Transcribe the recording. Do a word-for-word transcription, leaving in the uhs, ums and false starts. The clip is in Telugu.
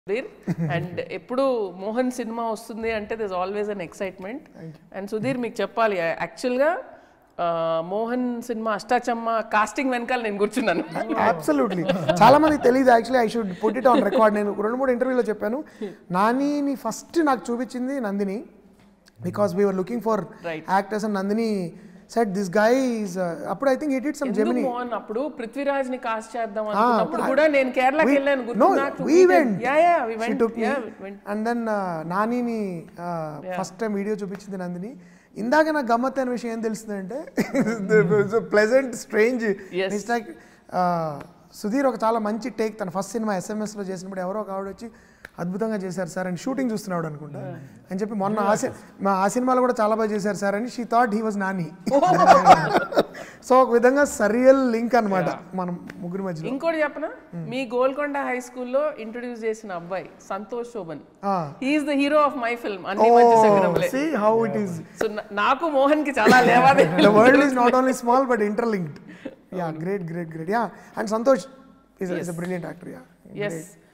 అండ్ ఎప్పుడు మోహన్ సినిమా వస్తుంది అంటే there is always an excitement. And Sudheer మీకు చెప్పాలి, యాక్చువల్గా మోహన్ సినిమా అష్టాచమ్మ కాస్టింగ్ వెనకాల నేను కూర్చున్నాను. అబ్సల్యూట్లీ చాలా మందికి తెలియదు. Actually I should put it on record. నేను రెండు మూడు ఇంటర్వ్యూలో చెప్పాను, నానిని ఫస్ట్ నాకు చూపించింది Nandini, because we were looking for actors and Nandini said this guy is uh, అప్పుడు I think he did some Gemini. Mohan అప్పుడు పృథ్వీరాజ్ ని కాస్ట్ చేద్దాం అనుకున్నప్పుడు కూడా నేను కేరళకి వెళ్ళాను గుర్తునాకు. we went yeah yeah we went yeah we went and then Nani ని ఫస్ట్ టైం వీడియో చూపించింది నందిని. ఇందాక నాకు గమ్మత్తైన విషయం ఏం తెలుస్తుందంటే pleasant strange it's like Sudheer ఒక చాలా మంచి టేక్ తన ఫస్ట్ సినిమా ఎస్ఎంఎస్లో చేసినప్పుడు ఎవరో ఒక ఆవిడ వచ్చి అద్భుతంగా చేశారు సార్ అని షూటింగ్ చూస్తున్నాడు అనుకుంటా అని చెప్పి మొన్న ఆ మా ఆ సినిమాలో కూడా చాలా బాగా చేశారు సార్ అని she thought he was Nani. So ఒక విధంగా సరియల్ లింక్ అనమాట మనం ముగ్గురు మధ్య. ఇంకోటి చెప్పనా, మీ గోల్కొండ హై స్కూల్లో ఇంట్రొడ్యూస్ చేసిన అబ్బాయి Santosh Shobhan, he is the hero of my film అన్ని మంచి సంగ్రహంలే. See how it is. So నాకు మోహన్ కి చాలా లేవాదే. The world is not only small but interlinked. Yeah great great great. Yeah and Santosh is is a brilliant actor. Yeah yes